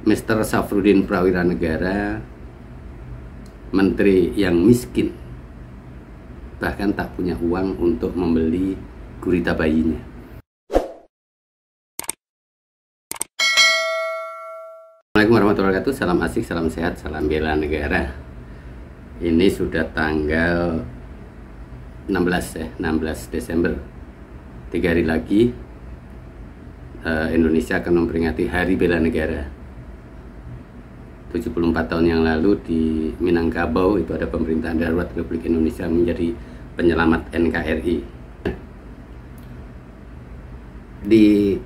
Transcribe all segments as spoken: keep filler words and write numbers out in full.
Mister Safrudin Prawiranegara, menteri yang miskin, bahkan tak punya uang untuk membeli gurita bayinya. Assalamualaikum warahmatullahi wabarakatuh, salam asik, salam sehat, salam bela negara. Ini sudah tanggal enam belas ya, enam belas Desember. Tiga hari lagi uh, Indonesia akan memperingati Hari Bela Negara. tujuh puluh empat tahun yang lalu di Minangkabau itu ada pemerintahan darurat Republik Indonesia menjadi penyelamat N K R I. Di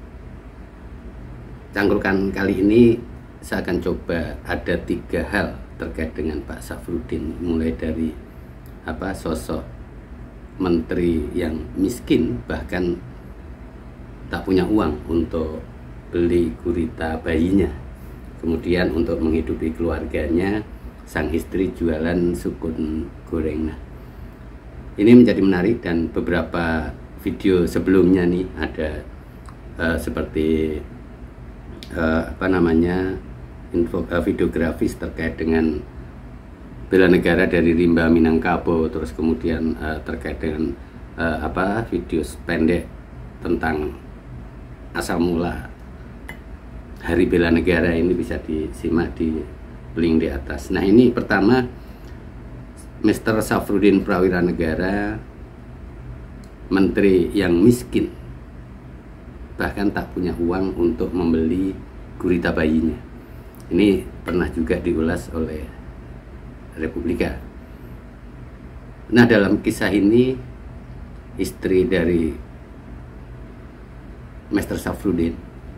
cangkrukan kali ini saya akan coba ada tiga hal terkait dengan Pak Safrudin, mulai dari apa sosok menteri yang miskin bahkan tak punya uang untuk beli gurita bayinya, kemudian untuk menghidupi keluarganya sang istri jualan sukun goreng. Nah, ini menjadi menarik, dan beberapa video sebelumnya nih ada uh, seperti uh, apa namanya info uh, videografis terkait dengan bela negara dari Rimba Minangkabau, terus kemudian uh, terkait dengan uh, apa video pendek tentang asal mula Hari Bela Negara. Ini bisa disimak di link di atas. Nah, ini pertama, Mister Safrudin Prawiranegara, menteri yang miskin, bahkan tak punya uang untuk membeli gurita bayinya. Ini pernah juga diulas oleh Republika. Nah, dalam kisah ini istri dari Mister Safrudin,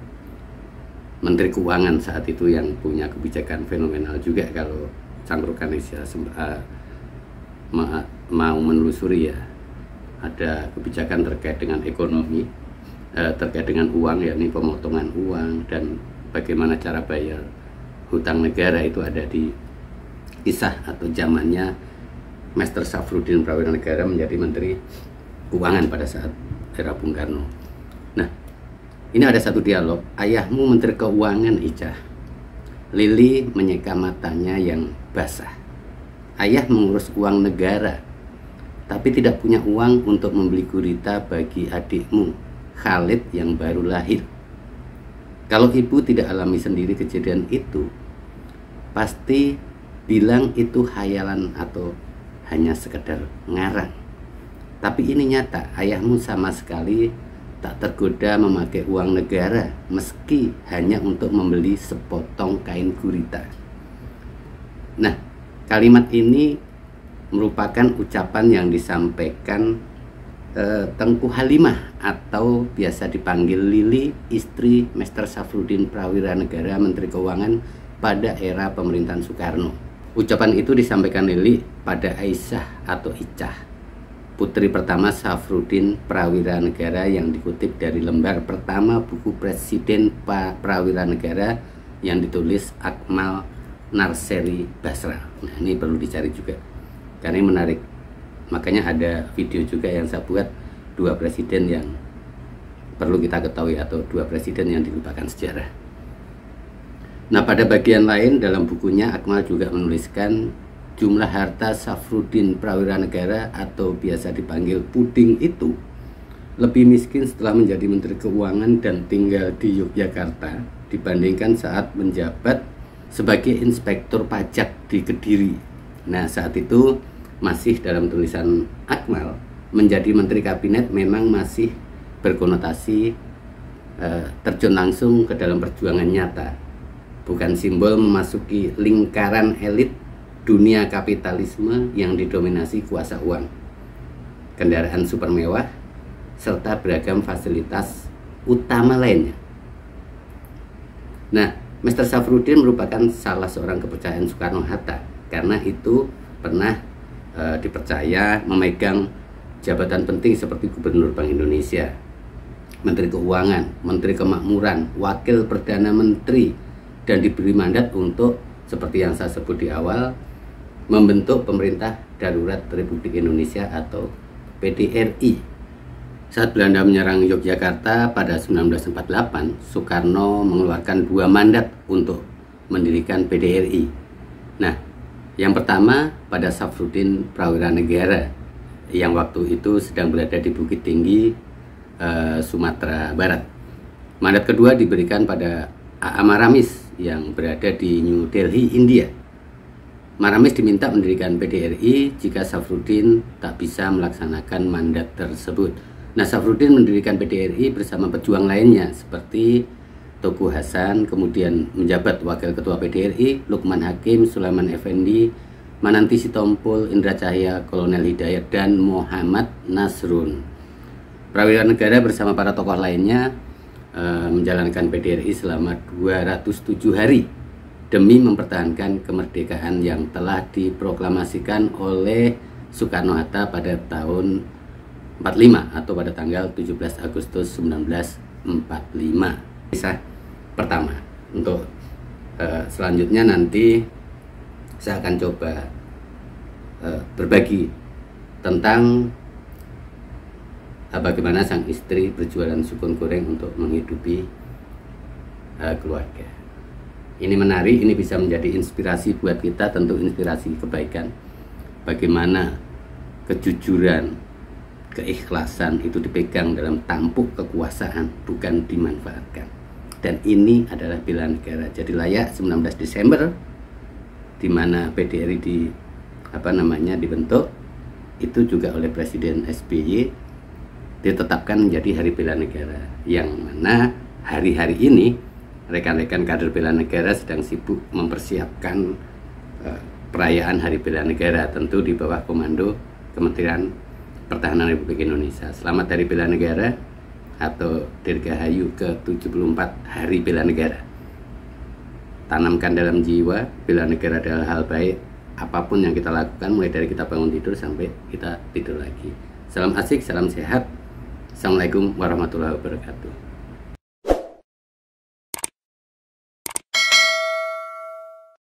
Menteri Keuangan saat itu, yang punya kebijakan fenomenal juga kalau cangkrukan Indonesia uh, ma mau menelusuri ya, ada kebijakan terkait dengan ekonomi, uh, terkait dengan uang, yakni pemotongan uang dan bagaimana cara bayar hutang negara. Itu ada di kisah atau zamannya Mister Safrudin Prawiranegara menjadi Menteri Keuangan pada saat era Bung Karno. Nah, ini ada satu dialog. Ayahmu Menteri Keuangan, Ica. Lili menyeka matanya yang basah. Ayah mengurus uang negara, tapi tidak punya uang untuk membeli gurita bagi adikmu, Khalid, yang baru lahir. Kalau ibu tidak alami sendiri kejadian itu, pasti bilang itu khayalan atau hanya sekedar ngarang. Tapi ini nyata, ayahmu sama sekali tak tergoda memakai uang negara, meski hanya untuk membeli sepotong kain gurita. Nah, kalimat ini merupakan ucapan yang disampaikan eh, Tengku Halimah atau biasa dipanggil Lili, istri Mister Safrudin Prawiranegara, Menteri Keuangan pada era pemerintahan Soekarno. Ucapan itu disampaikan Lili pada Aisyah atau Icah, putri pertama Safrudin Prawiranegara, yang dikutip dari lembar pertama buku Presiden Prawiranegara yang ditulis Akmal Narseri Basra. Nah, ini perlu dicari juga karena ini menarik. Makanya ada video juga yang saya buat, dua presiden yang perlu kita ketahui atau dua presiden yang dilupakan sejarah. Nah, pada bagian lain dalam bukunya Akmal juga menuliskan jumlah harta Safrudin Prawiranegara atau biasa dipanggil Puding itu lebih miskin setelah menjadi Menteri Keuangan dan tinggal di Yogyakarta dibandingkan saat menjabat sebagai inspektur pajak di Kediri. Nah, saat itu masih dalam tulisan Akmal, menjadi Menteri Kabinet memang masih berkonotasi eh, terjun langsung ke dalam perjuangan nyata, bukan simbol memasuki lingkaran elit dunia kapitalisme yang didominasi kuasa uang, kendaraan super mewah, serta beragam fasilitas utama lainnya. Nah, Mister Safrudin merupakan salah seorang kepercayaan Soekarno-Hatta karena itu pernah e, dipercaya memegang jabatan penting seperti Gubernur Bank Indonesia, Menteri Keuangan, Menteri Kemakmuran, Wakil Perdana Menteri, dan diberi mandat untuk, seperti yang saya sebut di awal, membentuk Pemerintah Darurat Republik Indonesia atau P D R I. Saat Belanda menyerang Yogyakarta pada sembilan belas empat puluh delapan, Soekarno mengeluarkan dua mandat untuk mendirikan P D R I. Nah, yang pertama pada Safruddin Prawira Negara yang waktu itu sedang berada di Bukit Tinggi, eh, Sumatera Barat. Mandat kedua diberikan pada A A Maramis yang berada di New Delhi, India. Maramis diminta mendirikan P D R I jika Safruddin tak bisa melaksanakan mandat tersebut. Nah, Safruddin mendirikan P D R I bersama pejuang lainnya seperti Tugu Hasan, kemudian menjabat Wakil Ketua P D R I, Lukman Hakim, Sulaiman Effendi, Mananti Sitompul, Indra Cahya, Kolonel Hidayat, dan Muhammad Nasrun. Prawira Negara bersama para tokoh lainnya e, menjalankan P D R I selama dua ratus tujuh hari demi mempertahankan kemerdekaan yang telah diproklamasikan oleh Soekarno-Hatta pada tahun empat puluh lima atau pada tanggal tujuh belas Agustus seribu sembilan ratus empat puluh lima. Kisah pertama. Untuk uh, selanjutnya nanti saya akan coba uh, berbagi tentang uh, bagaimana sang istri berjualan sukun goreng untuk menghidupi uh, keluarga. Ini menarik, ini bisa menjadi inspirasi buat kita, tentu inspirasi kebaikan. Bagaimana kejujuran, keikhlasan itu dipegang dalam tampuk kekuasaan, bukan dimanfaatkan. Dan ini adalah bela negara. Jadi layak sembilan belas Desember di mana P D R I di apa namanya dibentuk, itu juga oleh Presiden S B Y ditetapkan menjadi Hari Bela Negara, yang mana hari-hari ini rekan-rekan kader bela negara sedang sibuk mempersiapkan uh, perayaan Hari Bela Negara, tentu di bawah komando Kementerian Pertahanan Republik Indonesia. Selamat Hari Bela Negara atau Dirgahayu ke tujuh puluh empat Hari Bela Negara. Tanamkan dalam jiwa, bela negara adalah hal baik apapun yang kita lakukan, mulai dari kita bangun tidur sampai kita tidur lagi. Salam asik, salam sehat. Assalamualaikum warahmatullahi wabarakatuh.